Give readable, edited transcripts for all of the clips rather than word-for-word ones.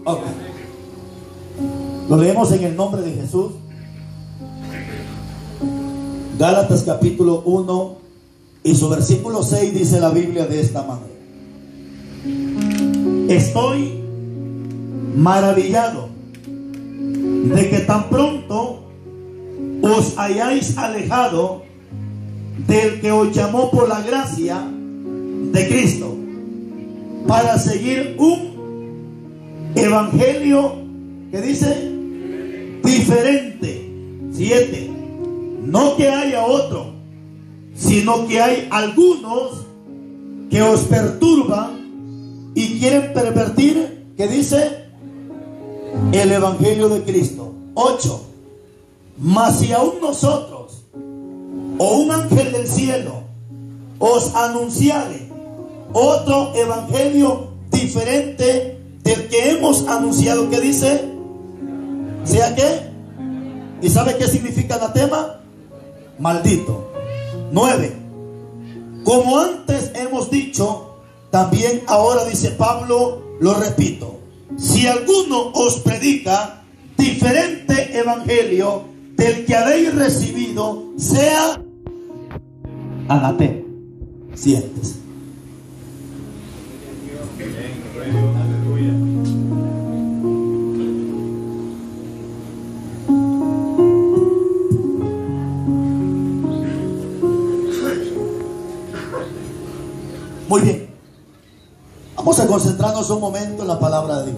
Ok. Lo leemos en el nombre de Jesús. Gálatas capítulo 1 y su versículo 6 dice la Biblia de esta manera: estoy maravillado de que tan pronto os hayáis alejado del que os llamó por la gracia de Cristo para seguir un evangelio que dice diferente. 7. No que haya otro, sino que hay algunos que os perturban y quieren pervertir, que dice, el evangelio de Cristo. 8. Mas si aún nosotros o un ángel del cielo os anunciare otro evangelio diferente del que hemos anunciado, ¿qué dice? ¿Sea qué? ¿Y sabe qué significa anatema? Maldito. 9. Como antes hemos dicho, también ahora dice Pablo, lo repito: si alguno os predica diferente evangelio del que habéis recibido, sea anatema. Siéntese. Muy bien, vamos a concentrarnos un momento en la palabra de Dios.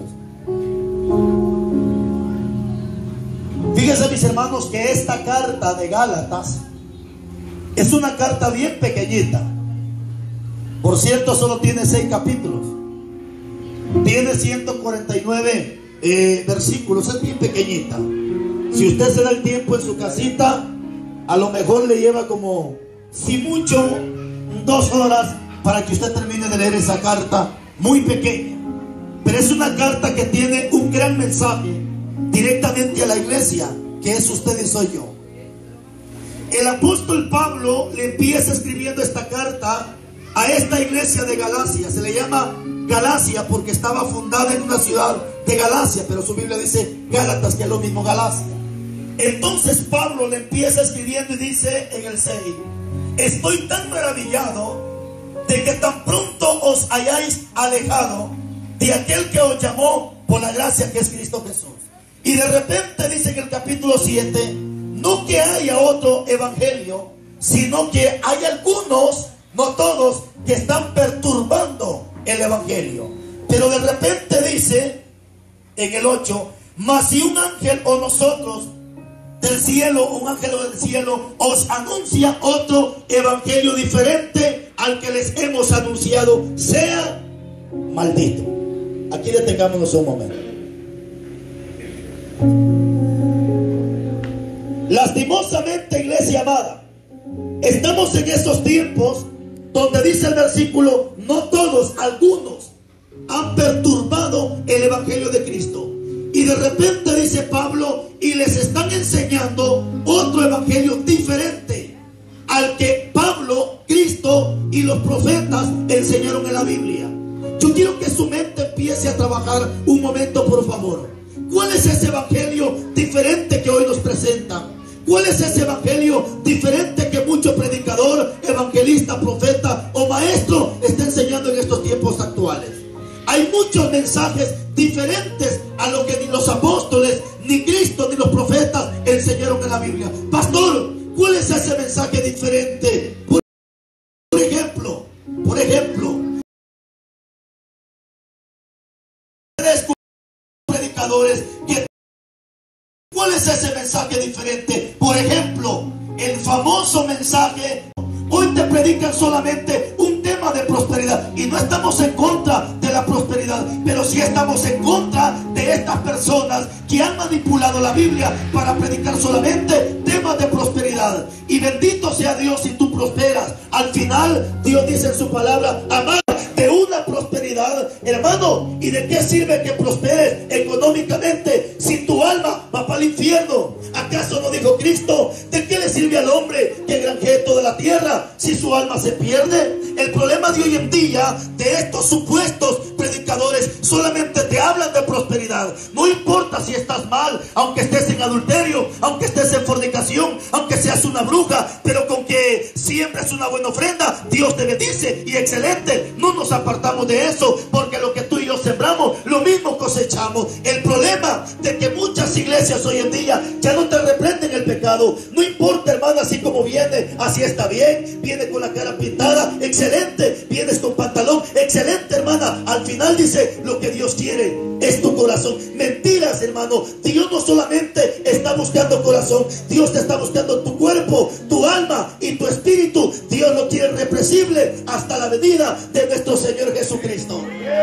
Fíjense, mis hermanos, que esta carta de Gálatas es una carta bien pequeñita. Por cierto, solo tiene 6 capítulos. Tiene 149 versículos. Es bien pequeñita. Si usted se da el tiempo en su casita, a lo mejor le lleva como, si mucho, 2 horas para que usted termine de leer esa carta muy pequeña. Pero es una carta que tiene un gran mensaje directamente a la iglesia, que es usted y soy yo. El apóstol Pablo le empieza escribiendo esta carta a esta iglesia de Galacia. Se le llama Galacia porque estaba fundada en una ciudad de Galacia, pero su Biblia dice Gálatas, que es lo mismo, Galacia. Entonces Pablo le empieza escribiendo y dice en el 6: estoy tan maravillado de que tan pronto os hayáis alejado de aquel que os llamó por la gracia, que es Cristo Jesús. Y de repente dice en el capítulo 7: no que haya otro evangelio, sino que hay algunos, no todos, que están perturbando el evangelio. Pero de repente dice en el 8: mas si un ángel o nosotros del cielo, un ángel del cielo os anuncia otro evangelio diferente al que les hemos anunciado, sea maldito. Aquí detengámonos un momento. Lastimosamente, iglesia amada, estamos en estos tiempos donde dice el versículo: no todos, algunos han perturbado el evangelio de Cristo. Y de repente dice Pablo: y les están enseñando otro evangelio diferente al que Pablo, Cristo y los profetas enseñaron en la Biblia. Yo quiero que su mente empiece a trabajar un momento, por favor. ¿Cuál es ese evangelio diferente que hoy nos presentan? ¿Cuál es ese evangelio diferente que mucho predicador, evangelista, profeta o maestro está enseñando en estos tiempos actuales? Hay muchos mensajes diferentes a lo que ni los apóstoles, ni Cristo, ni los profetas enseñaron en la Biblia. Pastor, ¿cuál es ese mensaje diferente? Por ejemplo, predicadores, ¿cuál es ese mensaje diferente? Por ejemplo, el famoso mensaje: hoy te predican solamente un tema de prosperidad. Y no estamos en contra de la prosperidad, pero sí estamos en contra de estas personas que han manipulado la Biblia para predicar solamente temas de prosperidad. Y bendito sea Dios si tú prosperas. Al final Dios dice en su palabra: amar de una prosperidad, hermano. ¿Y de qué sirve que prosperes económicamente si tu alma va para el infierno? ¿Acaso no dijo Cristo: de qué le sirve al hombre que granjee toda la tierra si su alma se pierde? El problema de hoy en día de estos supuestos predicadores solamente te hablan de prosperidad, prosperidad. No importa si estás mal, aunque estés en adulterio, aunque estés en fornicación, aunque seas una bruja, pero con que siembres una buena ofrenda, Dios te bendice y excelente. No nos apartamos de eso, porque lo que tú y yo sembramos, lo mismo cosechamos. El problema de que muchas iglesias hoy en día ya no te reprenden el pecado. No importa, hermana, así como viene, así está bien. Viene con la cara pintada, excelente. Vienes con pantalón, excelente, hermana. Al final dice, lo que Dios quiere es tu corazón. Mentiras, hermano. Dios no solamente está buscando corazón, Dios te está buscando tu cuerpo, tu alma y tu espíritu. Dios lo quiere represible hasta la venida de nuestro Señor Jesucristo.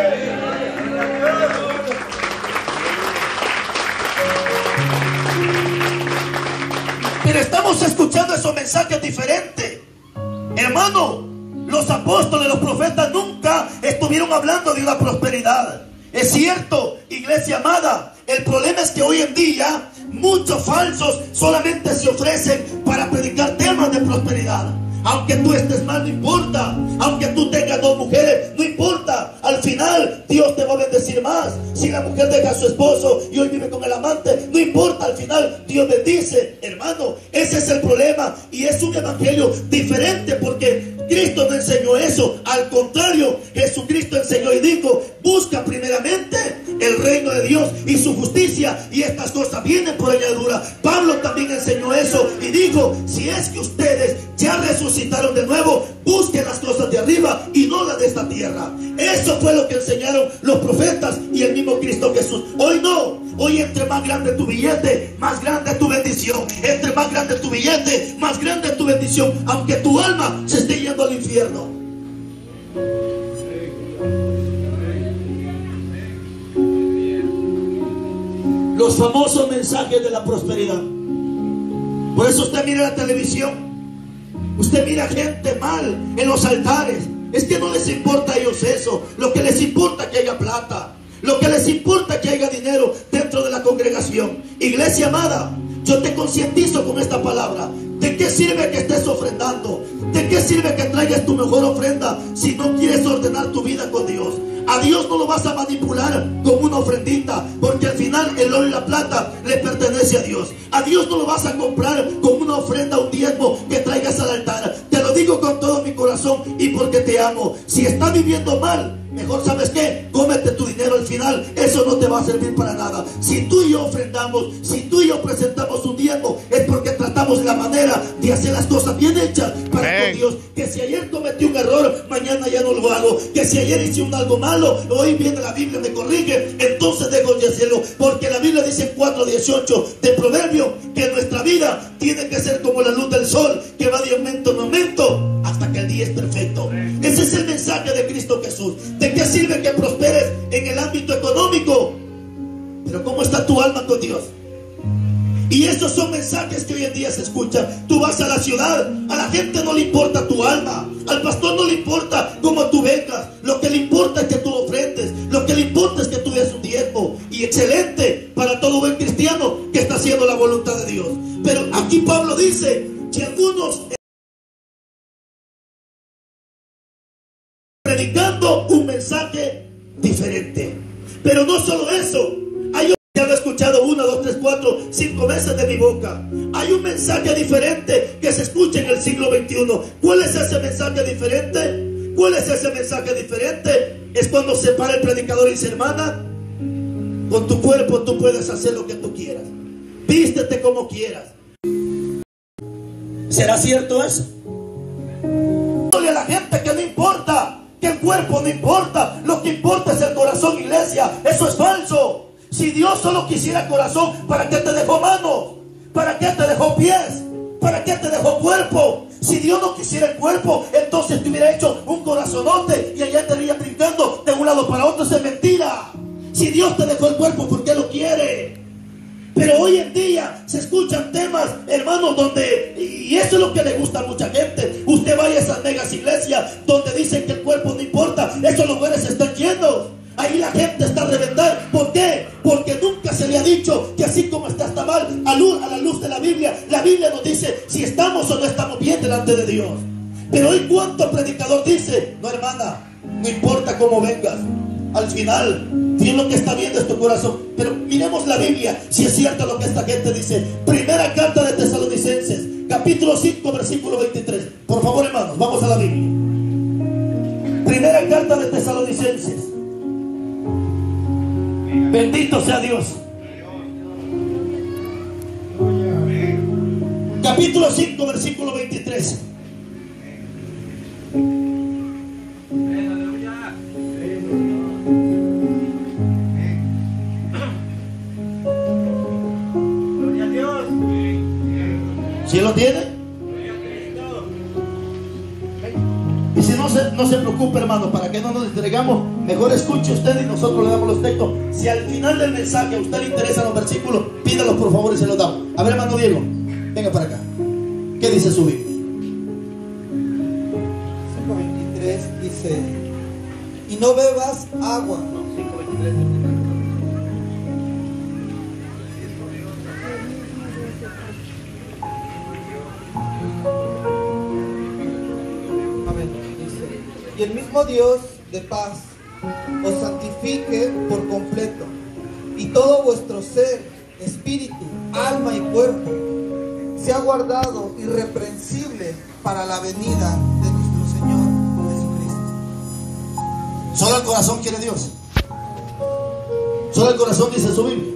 Pero estamos escuchando esos mensajes diferentes, hermano. Los apóstoles, los profetas nunca estuvieron hablando de una prosperidad. Es cierto, iglesia amada, el problema es que hoy en día muchos falsos solamente se ofrecen para predicar temas de prosperidad. Aunque tú estés mal, no importa. Aunque tú tengas 2 mujeres, no importa. Al final, Dios te va a bendecir más. Si la mujer deja a su esposo y hoy vive con el amante, no importa. Al final, Dios bendice. Hermano, ese es el problema. Y es un evangelio diferente, porque Cristo no enseñó eso. Al contrario, Jesucristo enseñó y dijo: busca primeramente el reino de Dios y su justicia, y estas cosas vienen por añadidura. Pablo también enseñó eso y dijo: si es que ustedes ya resucitaron de nuevo, busquen las cosas de arriba y no las de esta tierra. Eso fue lo que enseñaron los profetas y el mismo Cristo Jesús. Hoy no. Hoy, entre más grande tu billete, más grande tu bendición. Entre más grande tu billete, más grande tu bendición, aunque tu alma se esté yendo al infierno. Los famosos mensajes de la prosperidad. Por eso usted mira la televisión, usted mira gente mal en los altares. Es que no les importa a ellos eso. Lo que les importa es que haya plata. Lo que les importa es que haya dinero dentro de la congregación. Iglesia amada, yo te concientizo con esta palabra. ¿De qué sirve que estés ofrendando? ¿De qué sirve que traigas tu mejor ofrenda si no quieres ordenar tu vida con Dios? A Dios no lo vas a manipular con una ofrendita, porque al final el oro y la plata le pertenece a Dios. A Dios no lo vas a comprar con una ofrenda, un diezmo que traigas al altar. Te lo digo con todo mi corazón y porque te amo. Si estás viviendo mal, mejor, ¿sabes qué? Cómete tu dinero al final. Eso no te va a servir para nada. Si tú y yo ofrendamos, si tú y yo presentamos un diezmo, es porque tratamos la manera de hacer las cosas bien hechas para con Dios. Que si ayer cometí un error, mañana ya no lo hago. Que si ayer hice algo malo, hoy viene la Biblia, me corrige, entonces dejo de hacerlo. Porque la Biblia dice en 4:18 de Proverbio que nuestra vida tiene que ser como la luz del sol, que va de aumento en aumento hasta que el día es perfecto. Ese es el mensaje de Cristo Jesús. ¿De qué sirve que prosperes en el ámbito económico? Pero ¿cómo está tu alma con Dios? Y esos son mensajes que hoy en día se escuchan. Tú vas a la ciudad, a la gente no le importa tu alma, al pastor no le importa cómo tú vengas. Lo que le importa es que tú ofrendes, lo que le importa es que tú des un diezmo. Y excelente para todo buen cristiano que está haciendo la voluntad de Dios. Pero aquí Pablo dice que algunos predicando un mensaje diferente. Pero no solo eso, ya lo he escuchado 1, 2, 3, 4, 5 veces de mi boca. Hay un mensaje diferente que se escucha en el siglo XXI. ¿Cuál es ese mensaje diferente? ¿Cuál es ese mensaje diferente? Es cuando se para el predicador y dice: hermana, con tu cuerpo tú puedes hacer lo que tú quieras, vístete como quieras. ¿Será cierto eso? A la gente que no importa, que el cuerpo no importa, lo que importa es el corazón, iglesia. Eso es falso. Si Dios solo quisiera corazón, ¿para qué te dejó manos? ¿Para qué te dejó pies? ¿Para qué te dejó cuerpo? Si Dios no quisiera el cuerpo, entonces te hubiera hecho un corazonote y allá te iría brincando de un lado para otro. Eso es mentira. Si Dios te dejó el cuerpo, ¿por qué lo quiere? Pero hoy en día se escuchan temas, hermanos, donde, y eso es lo que le gusta a mucha gente. Usted vaya a esas megas iglesias donde dicen que el cuerpo no importa. Esos lugares están llenos. Ahí la gente está a reventar. ¿Por qué? Porque nunca se le ha dicho que así como está mal. A la luz de la Biblia nos dice si estamos o no estamos bien delante de Dios. Pero hoy, ¿cuánto predicador dice: no, hermana, no importa cómo vengas, al final Dios lo que está viendo es tu corazón. Pero miremos la Biblia, si es cierto lo que esta gente dice. Primera carta de Tesalonicenses, capítulo 5, versículo 23. Por favor, hermanos, vamos a la Biblia. Primera carta de Tesalonicenses. Bendito sea Dios. Capítulo 5, versículo 23. ¿Sí lo tiene? Y si no se preocupe, hermano, para que no nos entregamos, mejor escuche usted y nosotros le damos los textos. Si al final del mensaje a usted le interesan los versículos, pídalos por favor y se los damos. A ver, hermano Diego, venga para acá. ¿Qué dice su Biblia? 5:23 dice: y no bebas agua. Y el mismo Dios de paz os santifique por completo, y todo vuestro ser, espíritu, alma y cuerpo sea guardado irreprensible para la venida de nuestro Señor Jesucristo. Solo el corazón quiere Dios. Solo el corazón dice su Biblia.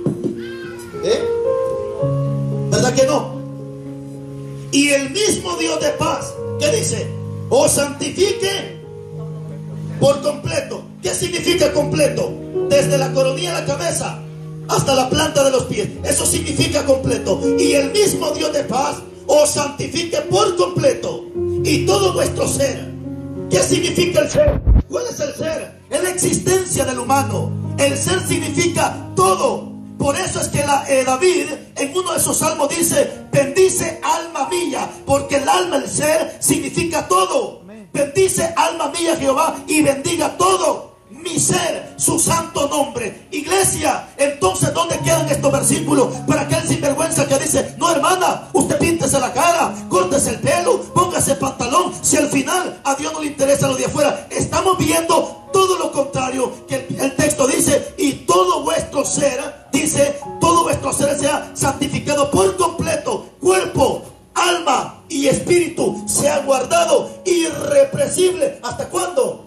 ¿Verdad que no? Y el mismo Dios de paz, ¿qué dice? Os santifique por completo. ¿Qué significa completo? Desde la coronilla de la cabeza hasta la planta de los pies. Eso significa completo. Y el mismo Dios de paz os santifique por completo, y todo vuestro ser. ¿Qué significa el ser? ¿Cuál es el ser? Es la existencia del humano. El ser significa todo. Por eso es que David en uno de sus salmos dice: bendice alma mía, porque el alma, el ser, significa todo. Bendice alma mía Jehová, y bendiga todo mi ser, su santo nombre. Iglesia, entonces ¿dónde quedan estos versículos para aquel sinvergüenza que dice: no, hermana, usted píntese la cara, córtese el pelo, póngase pantalón, si al final a Dios no le interesa lo de afuera? Estamos viendo todo lo contrario, que el texto dice: y todo vuestro ser, dice, todo vuestro ser sea santificado por completo, cuerpo, alma y espíritu sea guardado irrepresible. ¿Hasta cuándo?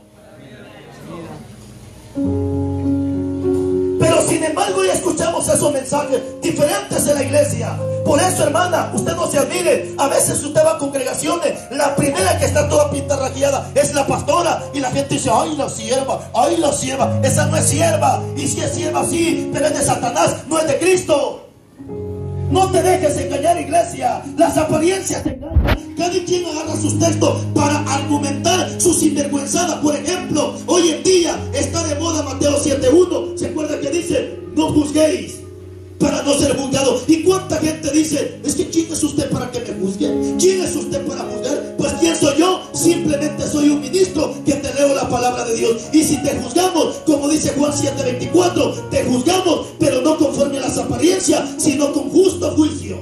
Pero sin embargo ya escuchamos esos mensajes diferentes en la iglesia. Por eso, hermana, usted no se admire. A veces usted va a congregaciones, la primera que está toda pintarraqueada es la pastora, y la gente dice: ay, la sierva, ay, la sierva. Esa no es sierva. Y si es sierva, sí, pero es de Satanás, no es de Cristo. No te dejes engañar, iglesia. Las apariencias te engañan. Cada quien agarra sus textos para argumentar su sinvergüenzada. Por ejemplo, hoy en día está de moda Mateo 7:1. ¿Se acuerda que dice: no juzguéis para no ser juzgados? ¿Y cuánta gente dice: es que quién es usted para que me juzgue? ¿Quién es usted para juzgar? Pues ¿quién soy yo? Simplemente soy un ministro que te leo la palabra de Dios. Y si te juzgamos, como dice Juan 7:24, te juzgamos, pero no conforme a las apariencias, sino con justo juicio.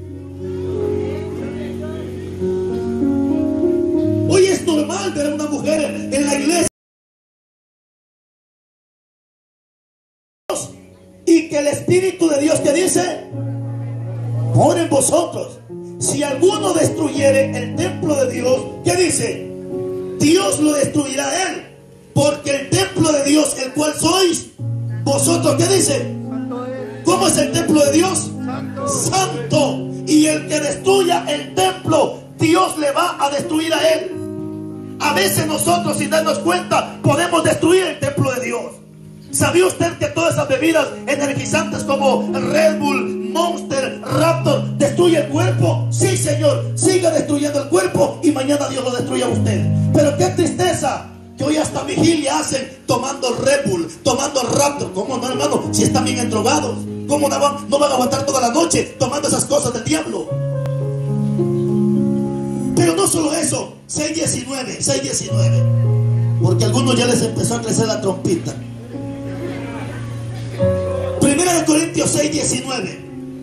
Hoy es normal ver a una mujer en la iglesia y que el Espíritu de Dios, que dice: por en vosotros. Si alguno destruyere el templo de Dios, ¿qué dice? Dios lo destruirá a él, porque el templo de Dios, el cual sois vosotros, ¿qué dice? ¿Cómo es el templo de Dios? Santo. Y el que destruya el templo, Dios le va a destruir a él. A veces nosotros, sin darnos cuenta, podemos destruir el templo de Dios. ¿Sabía usted que todas esas bebidas energizantes como Red Bull, Monster, Raptor destruyen el cuerpo? Sí, señor, siga destruyendo el cuerpo y mañana Dios lo destruye a usted. Pero qué tristeza que hoy hasta vigilia hacen tomando Red Bull, tomando Raptor. ¿Cómo no, hermano? Si están bien endrogados. ¿Cómo no van a aguantar toda la noche tomando esas cosas del diablo? Pero no solo eso. 6:19, porque a algunos ya les empezó a crecer la trompita. Primera de Corintios 6:19.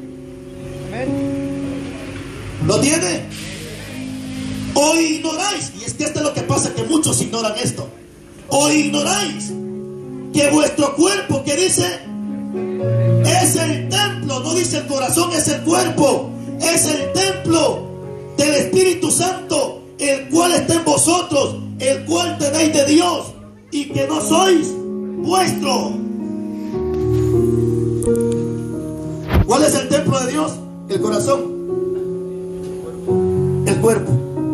¿Lo tiene? O ignoráis, y es que esto es lo que pasa, que muchos ignoran esto. O ignoráis que vuestro cuerpo, que dice, es el templo, no dice el corazón, es el cuerpo, es el templo del Espíritu Santo, el cual está en vosotros, el cual tenéis de Dios, y que no sois vuestro. ¿Cuál es el templo de Dios? El corazón, el cuerpo.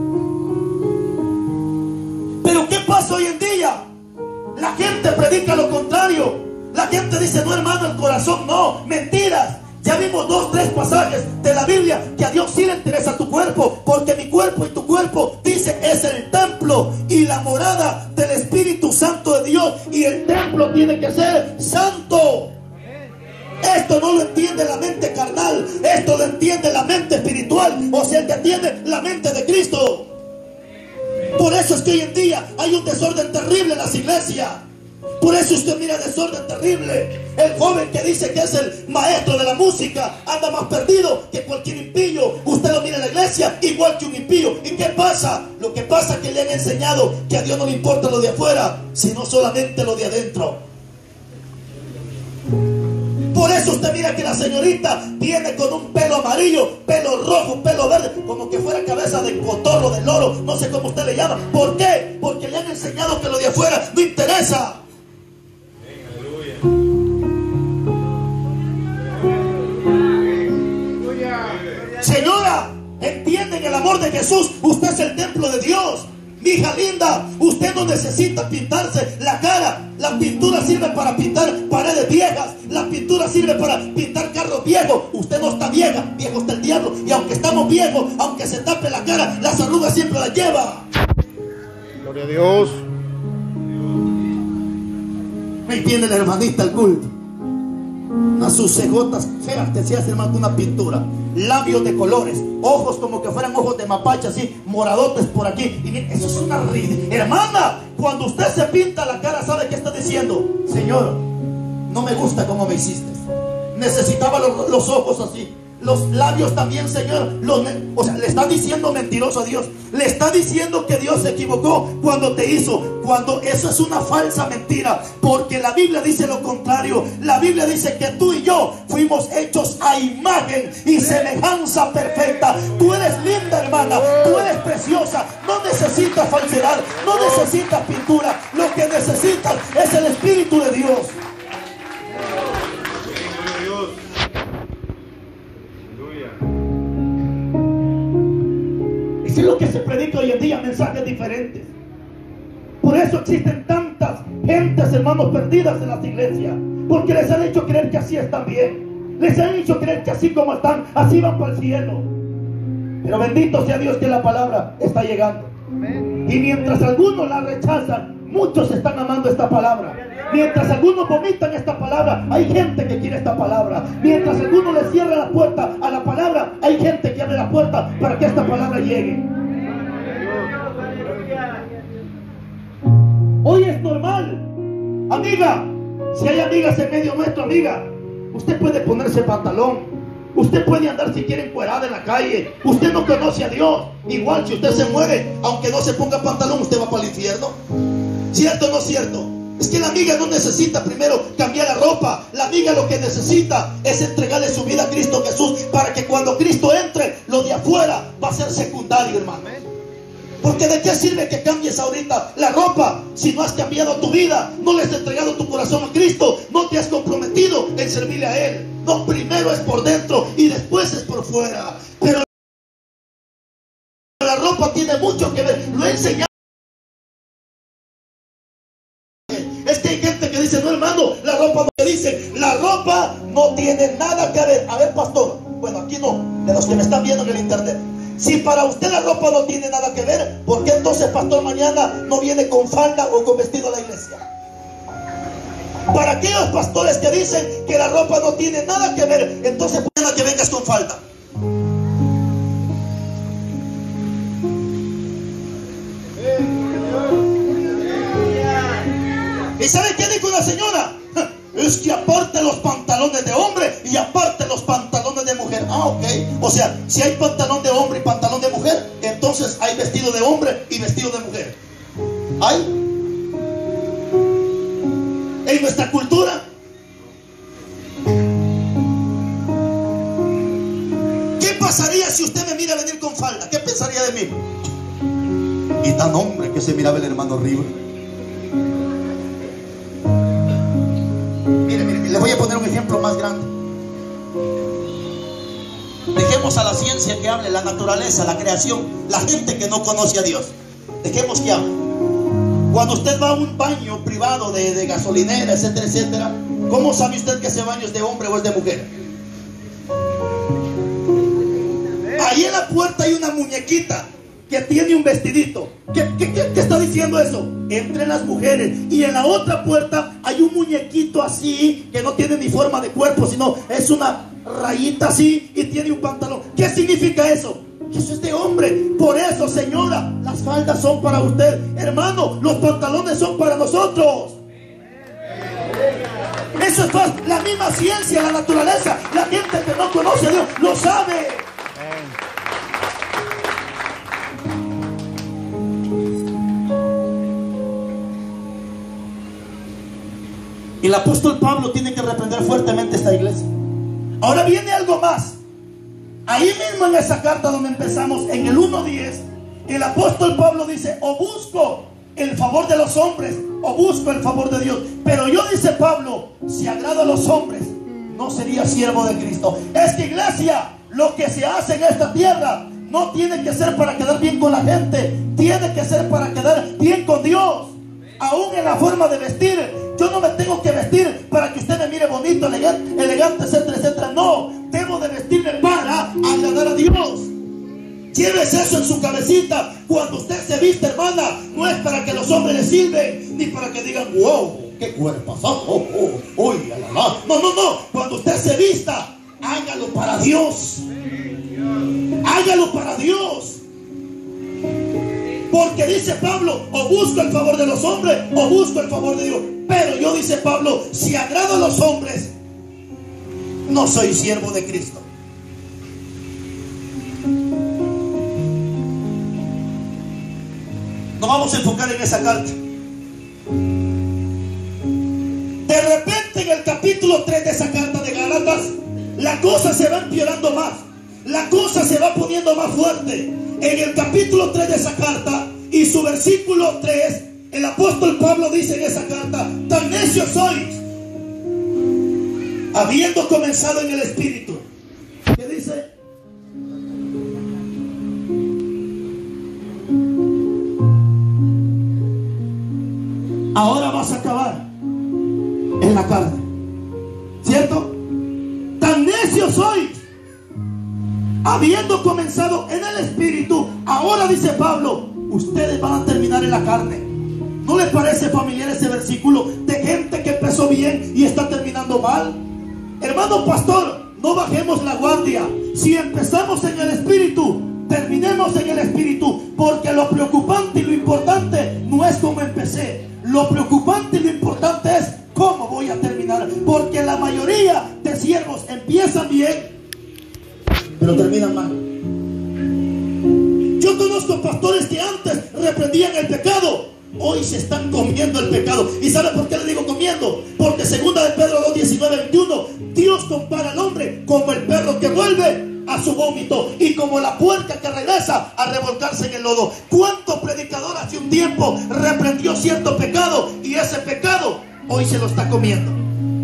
Pero ¿qué pasa hoy en día? La gente predica lo contrario. La gente dice, no hermano, el corazón no, mentiras. Ya vimos 2, 3 pasajes de la Biblia que a Dios sí le interesa tu cuerpo, porque mi cuerpo y tu cuerpo, dice, es el templo y la morada del Espíritu Santo de Dios, y el templo tiene que ser santo. Esto no lo entiende la mente carnal, esto lo entiende la mente espiritual, o sea, el que entiende la mente de Cristo. Por eso es que hoy en día hay un desorden terrible en las iglesias. Por eso usted mira desorden terrible. El joven que dice que es el maestro de la música anda más perdido que cualquier impío. Usted lo mira en la iglesia igual que un impío. ¿Y qué pasa? Lo que pasa es que le han enseñado que a Dios no le importa lo de afuera, sino solamente lo de adentro. Por eso usted mira que la señorita viene con un pelo amarillo, pelo rojo, pelo verde, como que fuera cabeza de cotorro, de loro, no sé cómo usted le llama. ¿Por qué? Porque le han enseñado que lo de afuera no interesa. Señora, entienden el amor de Jesús. Usted es el templo de Dios. Mi hija linda, usted no necesita pintarse la cara. La pintura sirve para pintar paredes viejas. La pintura sirve para pintar carros viejos. Usted no está vieja, viejo está el diablo. Y aunque estamos viejos, aunque se tape la cara, las arrugas siempre las lleva. Gloria a Dios. Ahí tiene la hermanita al culto. A sus cejotas feas que se hace hermano una pintura. Labios de colores, ojos como que fueran ojos de mapache, así, moradotes por aquí. Y miren, eso es una ridícula. Hermana, cuando usted se pinta la cara, ¿sabe qué está diciendo? Señor, no me gusta cómo me hiciste. Necesitaba los ojos así. Los labios también, Señor. O sea, le está diciendo mentiroso a Dios. Le está diciendo que Dios se equivocó cuando te hizo. Cuando eso es una falsa mentira. Porque la Biblia dice lo contrario. La Biblia dice que tú y yo fuimos hechos a imagen y semejanza perfecta. Tú eres linda, hermana. Tú eres preciosa. No necesitas falsedad. No necesitas pintura. Lo que necesitas es el Espíritu de Dios. Es lo que se predica hoy en día, mensajes diferentes. Por eso existen tantas gentes, hermanos, perdidas en las iglesias, porque les han hecho creer que así están bien. Les han hecho creer que así como están, así van para el cielo. Pero bendito sea Dios que la palabra está llegando. Y mientras algunos la rechazan, muchos están amando esta palabra. Mientras algunos vomitan esta palabra, hay gente que quiere esta palabra. Mientras algunos le cierra la puerta a la palabra, hay gente que abre la puerta para que esta palabra llegue. Hoy es normal, amiga. Si hay amigas en medio nuestro, amiga, usted puede ponerse pantalón. Usted puede andar si quiere encuerada en la calle. Usted no conoce a Dios. Igual si usted se muere, aunque no se ponga pantalón, usted va para el infierno. ¿Cierto o no cierto? Es que la amiga no necesita primero cambiar la ropa. La amiga lo que necesita es entregarle su vida a Cristo Jesús, para que cuando Cristo entre, lo de afuera va a ser secundario, hermano. Porque ¿de qué sirve que cambies ahorita la ropa si no has cambiado tu vida? No le has entregado tu corazón a Cristo. No te has comprometido en servirle a Él. No, primero es por dentro y después es por fuera. Pero la ropa tiene mucho que ver. Lo he enseñado. Es que hay gente que dice, no hermano, la ropa no. Dice, la ropa no tiene nada que ver. A ver, pastor, bueno, aquí no, de los que me están viendo en el internet. Si para usted la ropa no tiene nada que ver, ¿por qué entonces, pastor, mañana no viene con falda o con vestido a la iglesia? Para aquellos pastores que dicen que la ropa no tiene nada que ver, entonces mañana que vengas con falda. ¿Y sabe qué dijo la señora? Es que aparte los pantalones de hombre y aparte los pantalones de mujer. Ah, ok. O sea, si hay pantalón de hombre y pantalón de mujer, entonces hay vestido de hombre y vestido de mujer. ¿Hay? En nuestra Ahora, si usted me mira venir con falda, ¿qué pensaría de mí? Y tan hombre que se miraba el hermano River. Mire, le voy a poner un ejemplo más grande. Dejemos a la ciencia que hable, la naturaleza, la creación, la gente que no conoce a Dios. Dejemos que hable. Cuando usted va a un baño privado de gasolinera, etcétera, etcétera, ¿cómo sabe usted que ese baño es de hombre o es de mujer? Ahí en la puerta hay una muñequita que tiene un vestidito. ¿Qué está diciendo eso? Entre las mujeres. Y en la otra puerta hay un muñequito así, que no tiene ni forma de cuerpo, sino es una rayita así y tiene un pantalón. ¿Qué significa eso? Que eso es de hombre. Por eso, señora, las faldas son para usted. Hermano, los pantalones son para nosotros. Eso es la misma ciencia, la naturaleza. La gente que no conoce a Dios lo sabe. Y el apóstol Pablo tiene que reprender fuertemente esta iglesia. Ahora viene algo más. Ahí mismo en esa carta donde empezamos, en el 1:10, el apóstol Pablo dice: o busco el favor de los hombres, o busco el favor de Dios. Pero yo, dice Pablo, si agrado a los hombres, no sería siervo de Cristo. Es que, iglesia, lo que se hace en esta tierra no tiene que ser para quedar bien con la gente, tiene que ser para quedar bien con Dios. Aún en la forma de vestir, yo no me tengo que vestir para que usted me mire bonito, elegante, etcétera, etcétera. No, debo de vestirme para agradar a Dios. Llévese eso en su cabecita. Cuando usted se viste, hermana, no es para que los hombres le sirven, ni para que digan: wow, qué cuerpo, no. Cuando usted se vista, hágalo para Dios. Hágalo para Dios. Porque dice Pablo: o busco el favor de los hombres, o busco el favor de Dios. Pero yo, dice Pablo, si agrado a los hombres, no soy siervo de Cristo. Nos vamos a enfocar en esa carta. De repente, en el capítulo 3 de esa carta de Gálatas, la cosa se va empeorando más. La cosa se va poniendo más fuerte. En el capítulo 3 de esa carta y su versículo 3, el apóstol Pablo dice en esa carta: tan necios sois, habiendo comenzado en el Espíritu. ¿Qué dice? Ahora vas a acabar en la carne, ¿cierto? Tan necios sois, habiendo comenzado en el Espíritu. Ahora, dice Pablo, ustedes van a terminar en la carne. ¿No les parece familiar ese versículo de gente que empezó bien y está terminando mal? Hermano pastor, no bajemos la guardia. Si empezamos en el Espíritu, terminemos en el Espíritu. Porque lo preocupante y lo importante no es cómo empecé. Lo preocupante y lo importante es cómo voy a terminar. Porque la mayoría de siervos empiezan bien, pero terminan mal. Yo conozco pastores que antes reprendían el pecado, hoy se están comiendo el pecado. ¿Y sabe por qué le digo comiendo? Porque segunda de Pedro 2:19-21, Dios compara al hombre como el perro que vuelve a su vómito y como la puerca que regresa a revolcarse en el lodo. ¿Cuánto predicador hace un tiempo reprendió cierto pecado y ese pecado hoy se lo está comiendo?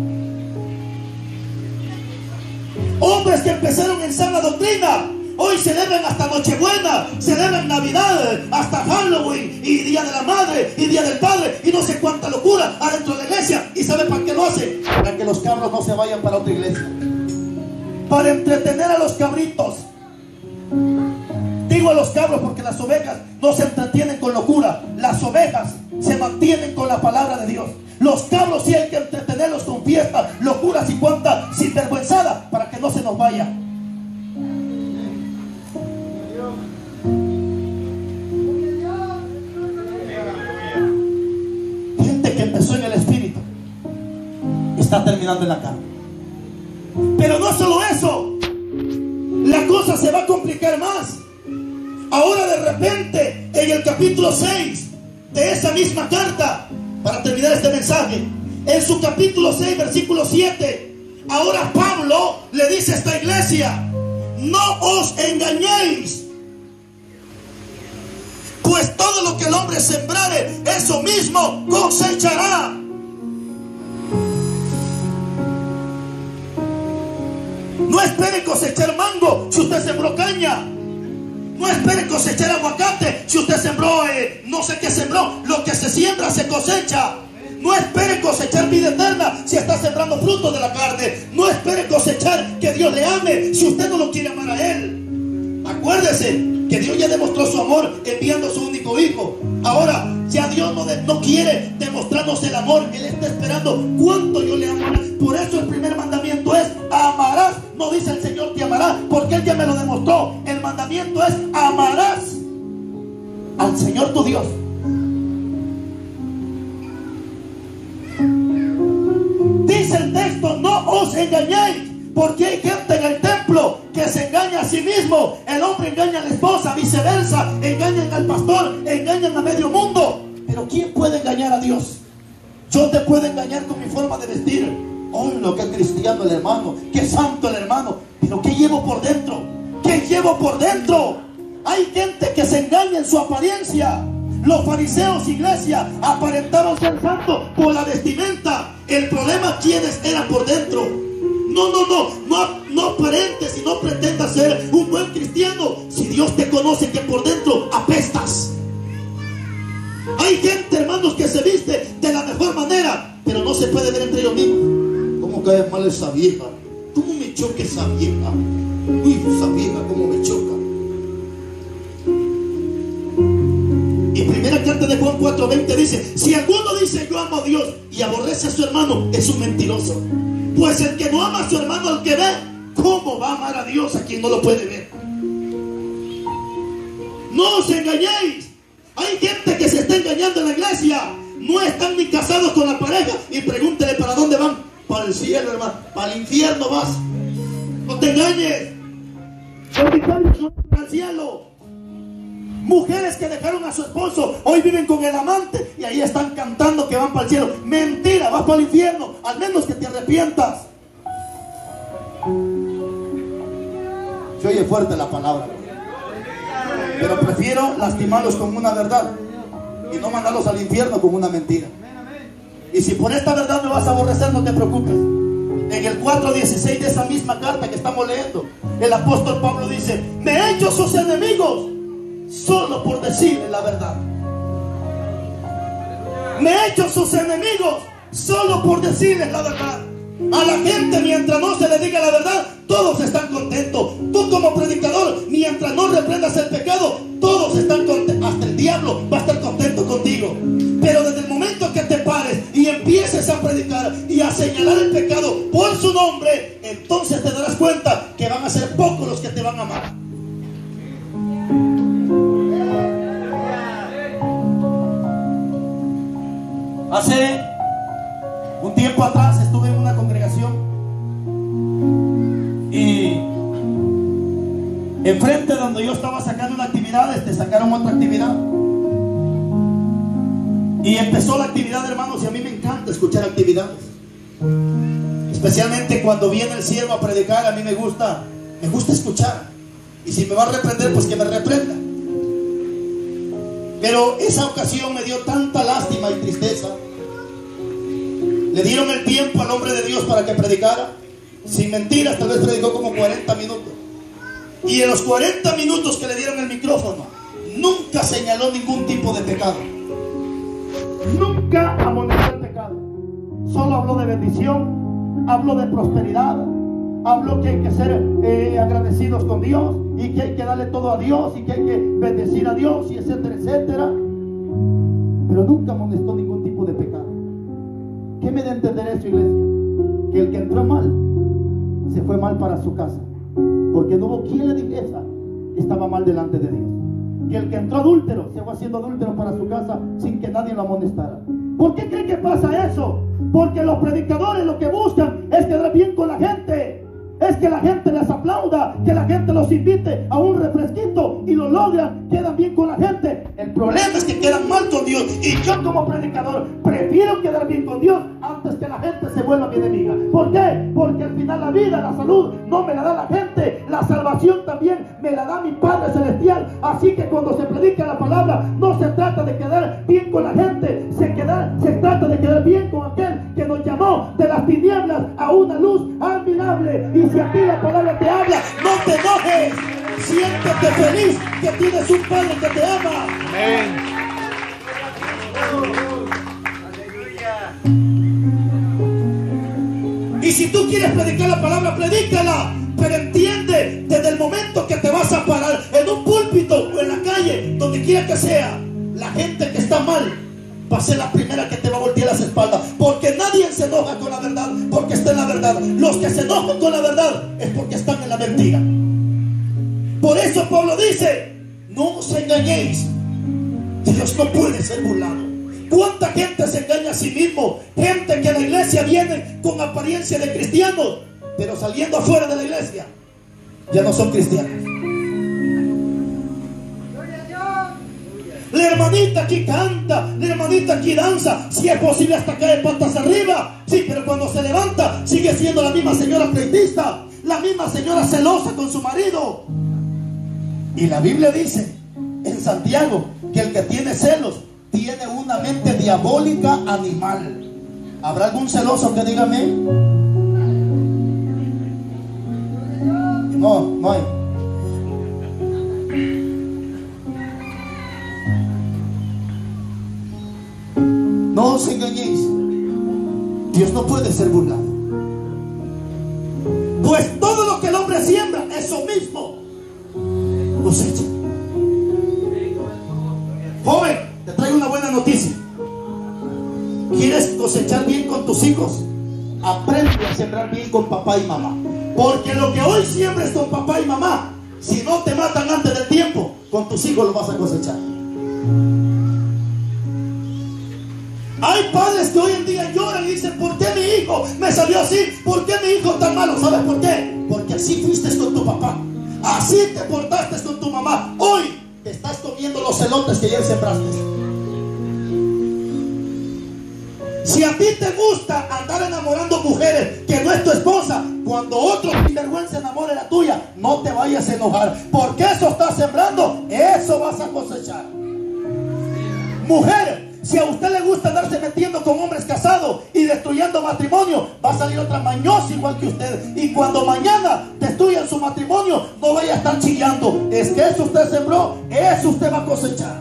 Hombres que empezaron en sana doctrina, hoy celebran hasta Nochebuena, celebran Navidad, hasta Halloween, y Día de la Madre, y Día del Padre, y no sé cuánta locura adentro de la iglesia. ¿Y sabe para qué lo hacen? Para que los cabros no se vayan para otra iglesia, para entretener a los cabritos. Digo a los cabros porque las ovejas no se entretienen con locura. Las ovejas se mantienen con la palabra de Dios. Los cabros sí hay que entretenerlos con fiestas, locuras y cuanta sinvergüenzada para que no se nos vaya. Gente que empezó en el Espíritu está terminando en la carne. Pero no solo eso, la cosa se va a complicar más. Ahora de repente, en el capítulo 6 de esa misma carta, para terminar este mensaje, en su capítulo 6, versículo 7, ahora Pablo le dice a esta iglesia: no os engañéis, pues todo lo que el hombre sembrare, eso mismo cosechará. No espere cosechar mango si usted sembró caña. No espere cosechar aguacate si usted sembró, no sé qué sembró. Lo que se siembra se cosecha. No espere cosechar vida eterna si está sembrando frutos de la carne. No espere cosechar que Dios le ame si usted no lo quiere amar a Él. Acuérdese que Dios ya demostró su amor enviando a su único hijo. Ahora ya Dios no quiere demostrarnos el amor. Él está esperando cuánto yo le amaré. Por eso el primer mandamiento es: amarás. No dice el Señor te amará, porque Él ya me lo demostró. El mandamiento es: amarás al Señor tu Dios. Dice el texto: no os engañéis, porque hay gente en el templo que se engaña a sí mismo. El hombre engaña a la esposa, viceversa. Engañan al pastor, engañan a medio mundo. Pero ¿quién puede engañar a Dios? Yo te puedo engañar con mi forma de vestir. Oh, lo que cristiano el hermano, qué santo el hermano. Pero ¿qué llevo por dentro? ¿Qué llevo por dentro? Hay gente que se engaña en su apariencia. Los fariseos, iglesia, aparentaron ser santos por la vestimenta. El problema, ¿quiénes eran por dentro? No aparentes y no pretendas ser un buen cristiano si Dios te conoce que por dentro apestas. Hay gente, hermanos, que se viste de la mejor manera, pero no se puede ver entre ellos mismos. ¿Cómo cae mal esa vieja? ¿Cómo me choca esa vieja? Uy, esa vieja, cómo me choca. Y primera carta de Juan 4:20 dice: si alguno dice yo amo a Dios y aborrece a su hermano, es un mentiroso. Pues el que no ama a su hermano al que ve, ¿cómo va a amar a Dios a quien no lo puede ver? No os engañéis. Hay gente que se está engañando en la iglesia. No están ni casados con la pareja. Y pregúntele para dónde van. Para el cielo, hermano. Para el infierno vas. No te engañes. Para el cielo. Mujeres que dejaron a su esposo, hoy viven con el amante y ahí están cantando que van para el cielo. Mentira, vas para el infierno. Al menos que te arrepientas. Se oye fuerte la palabra, pero prefiero lastimarlos con una verdad y no mandarlos al infierno con una mentira. Y si por esta verdad me vas a aborrecer, no te preocupes. En el 4:16 de esa misma carta que estamos leyendo, el apóstol Pablo dice: me he hecho sus enemigos solo por decirle la verdad. Me he hecho sus enemigos solo por decirles la verdad. A la gente, mientras no se le diga la verdad, todos están contentos. Tú como predicador, mientras no reprendas el pecado, todos están contentos. Hasta el diablo va a estar contento contigo. Pero desde el momento que te pares y empieces a predicar y a señalar el pecado por su nombre, entonces te darás cuenta que van a ser pocos los que te van a amar. Hace un tiempo atrás estuve en una congregación y enfrente de donde yo estaba sacando una actividad, sacaron otra actividad y empezó la actividad, hermanos, y a mí me encanta escuchar actividades, especialmente cuando viene el siervo a predicar. A mí me gusta escuchar, y si me va a reprender, pues que me reprenda. Pero esa ocasión me dio tanta lástima y tristeza. Le dieron el tiempo al hombre de Dios para que predicara. Sin mentiras, tal vez predicó como 40 minutos. Y en los 40 minutos que le dieron el micrófono, nunca señaló ningún tipo de pecado. Nunca amonestó el pecado. Solo habló de bendición, habló de prosperidad, habló que hay que ser agradecidos con Dios y que hay que darle todo a Dios y que hay que bendecir a Dios, y etcétera, etcétera. Pero nunca amonestó ningún tipo de pecado. ¿Qué me da a entender eso, iglesia? Que el que entró mal, se fue mal para su casa, porque no hubo quien le dijese estaba mal delante de Dios. Que el que entró adúltero, se fue haciendo adúltero para su casa sin que nadie lo amonestara. ¿Por qué creen que pasa eso? Porque los predicadores lo que buscan es quedar bien con la gente. Es que la gente les aplauda, que la gente los invite a un refresquito y lo logran, quedan bien con la gente. El problema es que quedan mal con Dios. Y yo como predicador prefiero quedar bien con Dios antes que la gente se vuelva mi enemiga. ¿Por qué? Porque al final la vida, la salud no me la da la gente. La salvación también me la da mi Padre Celestial. Así que cuando se predica la palabra, no se trata de quedar bien con la gente, se trata de quedar bien con aquel que nos llamó de las tinieblas a una luz admirable. Y si a ti la palabra te habla, no te enojes, siéntete feliz que tienes un Padre que te ama. Amén. Y si tú quieres predicar la palabra, predícala. Pero entiende, desde el momento que te vas a parar en un púlpito o en la calle, donde quiera que sea, la gente que está mal va a ser la primera que te va a voltear las espaldas. Porque nadie se enoja con la verdad porque está en la verdad. Los que se enojan con la verdad es porque están en la mentira. Por eso Pablo dice: no os engañéis, Dios no puede ser burlado. ¿Cuánta gente se engaña a sí mismo? Gente que a la iglesia viene con apariencia de cristianos, pero saliendo afuera de la iglesia ya no son cristianos. La hermanita aquí canta, la hermanita aquí danza, si es posible hasta cae patas arriba. Sí, pero cuando se levanta sigue siendo la misma señora pleitista, la misma señora celosa con su marido. Y la Biblia dice en Santiago que el que tiene celos tiene una mente diabólica animal. ¿Habrá algún celoso que diga amén? No hay. No os engañéis, Dios no puede ser burlado. Pues todo lo que el hombre siembra, eso mismo cosecha. Joven, te traigo una buena noticia. ¿Quieres cosechar bien con tus hijos? Aprende a sembrar bien con papá y mamá. Porque lo que hoy siembres con papá y mamá, si no te matan antes del tiempo, con tus hijos lo vas a cosechar. Hay padres que hoy en día lloran y dicen: ¿por qué mi hijo me salió así? ¿Por qué mi hijo tan malo? ¿Sabes por qué? Porque así fuiste con tu papá, así te portaste con tu mamá. Hoy te estás comiendo los elotes que ayer sembraste. Si a ti te gusta andar enamorando mujeres que no es tu esposa, cuando otro sinvergüenza enamore la tuya, no te vayas a enojar, porque eso estás sembrando, eso vas a cosechar. Mujer, si a usted le gusta andarse metiendo con hombres casados y destruyendo matrimonio, va a salir otra mañosa igual que usted. Y cuando mañana destruyan su matrimonio, no vaya a estar chillando. Es que eso usted sembró, eso usted va a cosechar.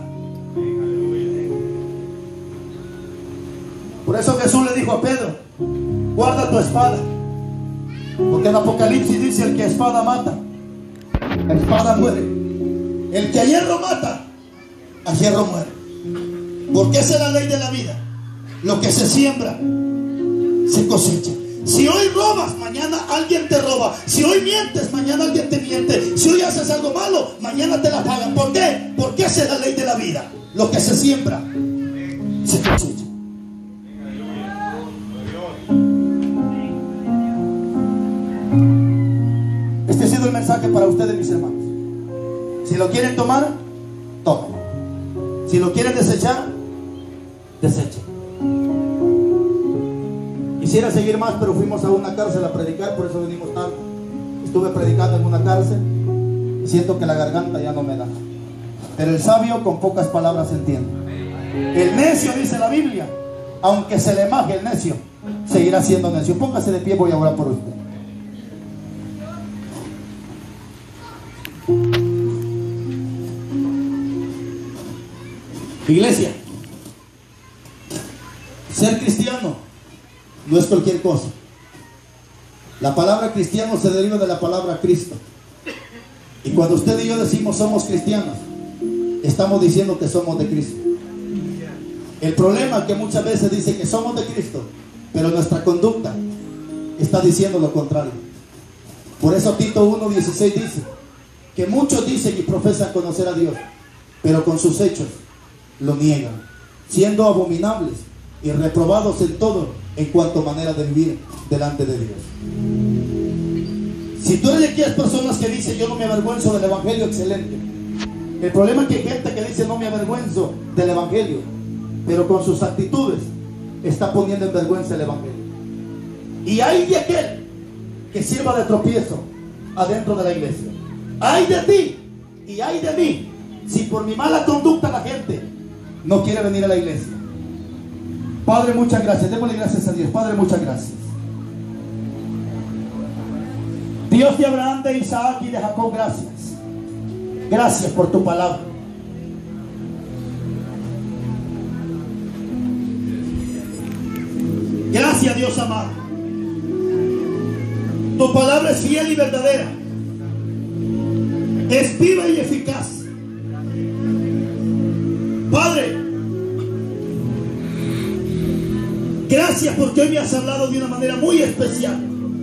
Por eso Jesús le dijo a Pedro: guarda tu espada, porque en Apocalipsis dice: el que a espada mata, a espada muere. El que a hierro mata, a hierro muere. Porque esa es la ley de la vida. Lo que se siembra, se cosecha. Si hoy robas, mañana alguien te roba. Si hoy mientes, mañana alguien te miente. Si hoy haces algo malo, mañana te la pagan. ¿Por qué? Porque esa es la ley de la vida. Lo que se siembra, se cosecha. Este ha sido el mensaje para ustedes, mis hermanos. Si lo quieren tomar, tomen. Si lo quieren desechar, desechen. Quisiera seguir más, pero fuimos a una cárcel a predicar, por eso venimos tarde. Estuve predicando en una cárcel y siento que la garganta ya no me da. Pero el sabio con pocas palabras entiende. El necio, dice la Biblia, aunque se le maje el necio, seguirá siendo necio. Póngase de pie, voy a orar por usted. Iglesia, ser cristiano no es cualquier cosa. La palabra cristiano se deriva de la palabra Cristo. Y cuando usted y yo decimos somos cristianos, estamos diciendo que somos de Cristo. El problema es que muchas veces dicen que somos de Cristo, pero nuestra conducta está diciendo lo contrario. Por eso Tito 1:16 dice que muchos dicen y profesan conocer a Dios, pero con sus hechos lo niegan, siendo abominables y reprobados en todo en cuanto a manera de vivir delante de Dios. Si tú eres de aquellas personas que dicen: yo no me avergüenzo del evangelio, excelente, El problema es que hay gente que dice no me avergüenzo del evangelio, pero con sus actitudes está poniendo en vergüenza el evangelio. Y hay de aquel que sirva de tropiezo adentro de la iglesia. Hay de ti y hay de mí si por mi mala conducta la gente no quiere venir a la iglesia. Padre, muchas gracias. Démosle gracias a Dios. Padre, muchas gracias. Dios de Abraham, de Isaac y de Jacob, gracias. Gracias por tu palabra. Gracias, Dios amado. Tu palabra es fiel y verdadera. Es viva y eficaz. Padre, gracias porque hoy me has hablado de una manera muy especial.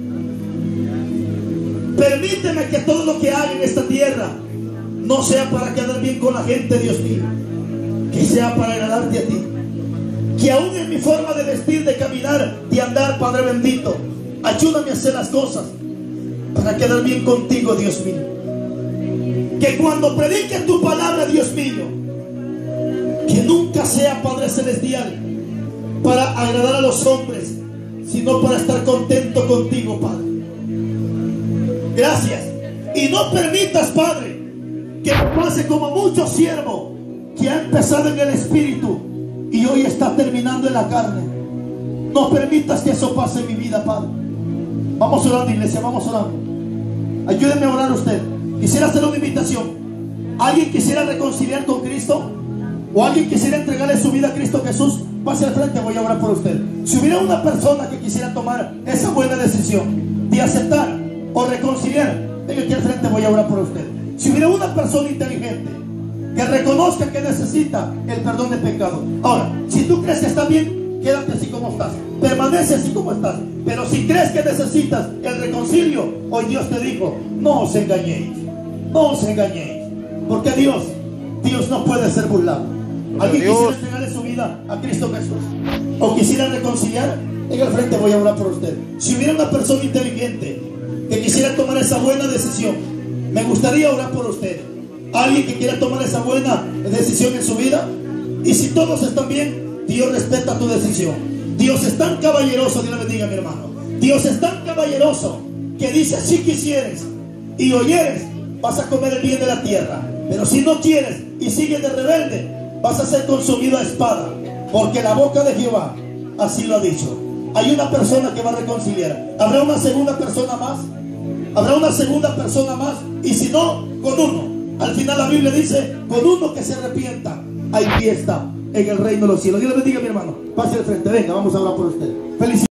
Permíteme que todo lo que haga en esta tierra no sea para quedar bien con la gente, Dios mío, que sea para agradarte a ti. Que aún en mi forma de vestir, de caminar, de andar, Padre bendito, ayúdame a hacer las cosas para quedar bien contigo, Dios mío. Que cuando predique tu palabra, Dios mío, que nunca sea, Padre celestial, para agradar a los hombres, sino para estar contento contigo, Padre. Gracias. Y no permitas, Padre, que me pase como muchos siervos que ha empezado en el espíritu y hoy está terminando en la carne. No permitas que eso pase en mi vida, Padre. Vamos orando, iglesia, vamos orando. Ayúdenme a orar usted. Quisiera hacer una invitación. ¿Alguien quisiera reconciliar con Cristo? ¿O alguien quisiera entregarle su vida a Cristo Jesús? Pase al frente, voy a orar por usted. Si hubiera una persona que quisiera tomar esa buena decisión de aceptar o reconciliar, venga aquí al frente, voy a orar por usted. Si hubiera una persona inteligente que reconozca que necesita el perdón de pecado. Ahora, si tú crees que está bien, quédate así como estás, permanece así como estás. Pero si crees que necesitas el reconcilio, hoy Dios te dijo, no os engañéis, no os engañéis, porque Dios no puede ser burlado. ¿Alguien quisiera entregarle su vida a Cristo Jesús o quisiera reconciliar? Venga al frente, voy a orar por usted. Si hubiera una persona inteligente que quisiera tomar esa buena decisión, me gustaría orar por usted. Alguien que quiera tomar esa buena decisión en su vida. Y si todos están bien, Dios respeta tu decisión. Dios es tan caballeroso, Dios le bendiga, mi hermano. Dios es tan caballeroso que dice, si quisieres y oyeres, vas a comer el bien de la tierra. Pero si no quieres y sigues de rebelde, vas a ser consumido a espada, porque la boca de Jehová así lo ha dicho. Hay una persona que va a reconciliar. ¿Habrá una segunda persona más? ¿Habrá una segunda persona más? Y si no, con uno. Al final la Biblia dice, con uno que se arrepienta, hay fiesta en el reino de los cielos. Dios le bendiga, mi hermano. Pase al frente, venga, vamos a hablar por usted. Felicidades.